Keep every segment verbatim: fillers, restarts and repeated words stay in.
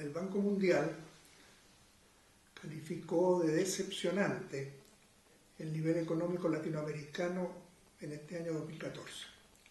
el Banco Mundial calificó de decepcionante el nivel económico latinoamericano en este año dos mil catorce.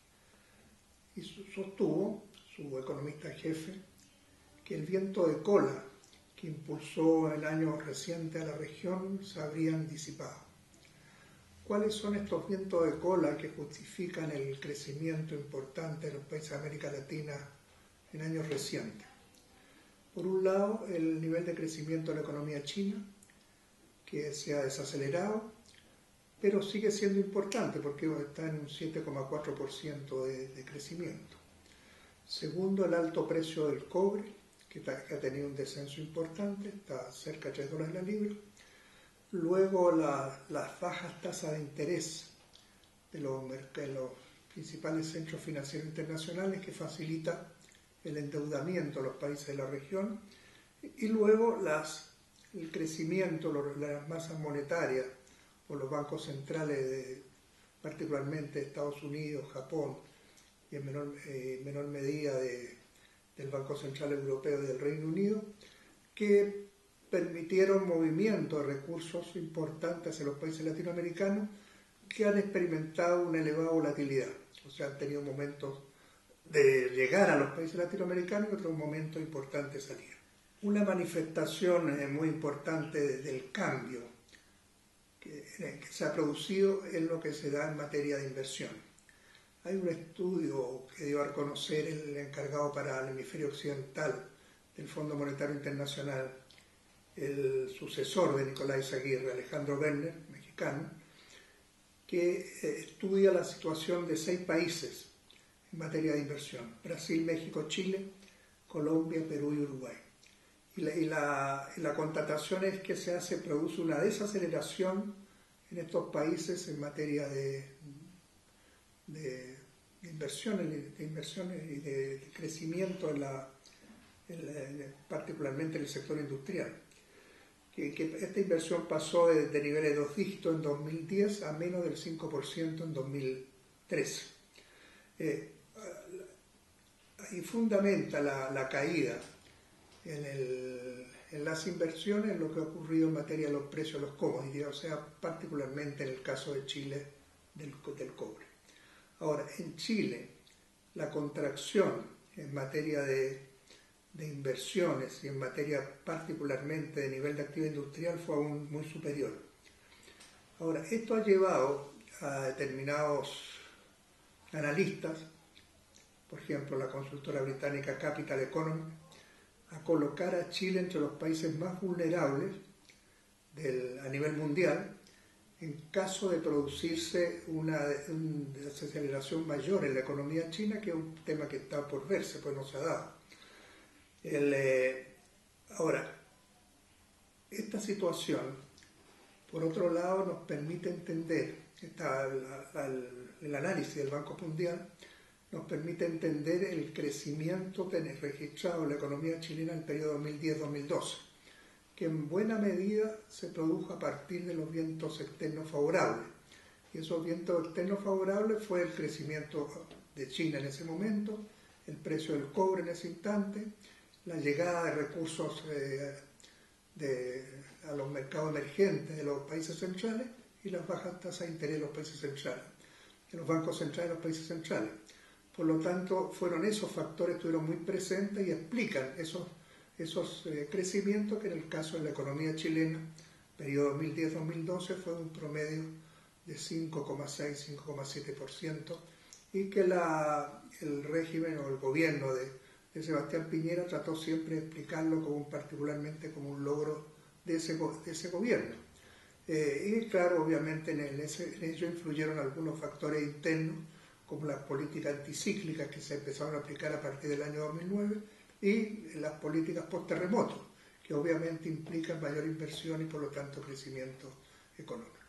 Y sostuvo, su economista jefe, que el viento de cola que impulsó el año reciente a la región se habrían disipado. ¿Cuáles son estos vientos de cola que justifican el crecimiento importante de los países de América Latina en años recientes? Por un lado, el nivel de crecimiento de la economía china, que se ha desacelerado, pero sigue siendo importante porque está en un siete coma cuatro por ciento de, de crecimiento. Segundo, el alto precio del cobre, que, ta, que ha tenido un descenso importante, está cerca de tres dólares la libra. Luego, la, las bajas tasas de interés de los, de los principales centros financieros internacionales que facilita el endeudamiento de los países de la región. Y luego, las, el crecimiento de las masas monetarias por los bancos centrales, de, particularmente de Estados Unidos, Japón y en menor, eh, menor medida de, del Banco Central Europeo y del Reino Unido, que permitieron movimiento de recursos importantes en los países latinoamericanos que han experimentado una elevada volatilidad. O sea, han tenido momentos de llegar a los países latinoamericanos y otros momentos importantes de salir. Una manifestación eh, muy importante del cambio que, que se ha producido es lo que se da en materia de inversión. Hay un estudio que dio a conocer el encargado para el hemisferio occidental del Fondo Monetario Internacional, el sucesor de Nicolás Aguirre, Alejandro Werner, mexicano, que eh, estudia la situación de seis países en materia de inversión: Brasil, México, Chile, Colombia, Perú y Uruguay. Y la, y la, y la constatación es que se hace, produce una desaceleración en estos países en materia de, de, de inversiones, de inversiones y de, de crecimiento, en la, en la, particularmente en el sector industrial. Que, que esta inversión pasó de, de niveles de dos dígitos en dos mil diez a menos del cinco por ciento en dos mil trece. Eh, y fundamenta la, la caída en, el, en las inversiones lo que ha ocurrido en materia de los precios de los commodities, o sea, particularmente en el caso de Chile del, del cobre. Ahora, en Chile, la contracción en materia de de inversiones y en materia particularmente de nivel de actividad industrial fue aún muy superior. Ahora, esto ha llevado a determinados analistas, por ejemplo la consultora británica Capital Economy, a colocar a Chile entre los países más vulnerables del, a nivel mundial en caso de producirse una, una desaceleración mayor en la economía china, que es un tema que está por verse, pues no se ha dado. El, eh, ahora, esta situación, por otro lado, nos permite entender, esta, la, la, el análisis del Banco Mundial, nos permite entender el crecimiento registrado en la economía chilena en el periodo dos mil diez a dos mil doce, que en buena medida se produjo a partir de los vientos externos favorables. Y esos vientos externos favorables fue el crecimiento de China en ese momento, el precio del cobre en ese instante, la llegada de recursos eh, de, a los mercados emergentes de los países centrales y las bajas tasas de interés de los países centrales, de los bancos centrales de los países centrales. Por lo tanto, fueron esos factores que estuvieron muy presentes y explican esos, esos eh, crecimientos que en el caso de la economía chilena, periodo dos mil diez a dos mil doce, fue de un promedio de cinco coma seis a cinco coma siete por ciento y que la, el régimen o el gobierno de de Sebastián Piñera trató siempre de explicarlo como particularmente como un logro de ese, de ese gobierno. Eh, y claro, obviamente en, el, en ello influyeron algunos factores internos, como las políticas anticíclicas que se empezaron a aplicar a partir del año dos mil nueve y las políticas post-terremoto, que obviamente implican mayor inversión y por lo tanto crecimiento económico.